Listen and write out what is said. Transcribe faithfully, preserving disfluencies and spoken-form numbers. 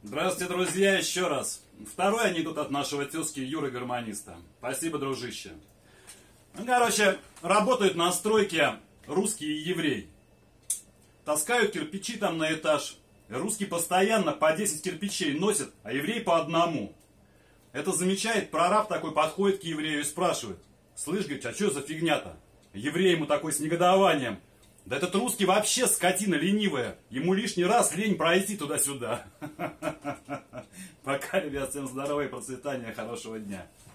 Здравствуйте, друзья, еще раз. Второй анекдот от нашего тезки Юры Гармониста. Спасибо, дружище. Ну, короче, работают на стройке русский и еврей. Таскают кирпичи там на этаж. Русский постоянно по десять кирпичей носит, а еврей по одному. Это замечает прораб такой, подходит к еврею и спрашивает: слышь, говорит, а что за фигня-то? Еврей ему такой с негодованием: да этот русский вообще скотина ленивая. Ему лишний раз лень пройти туда-сюда. Пока, ребят, всем здоровья, процветания, хорошего дня.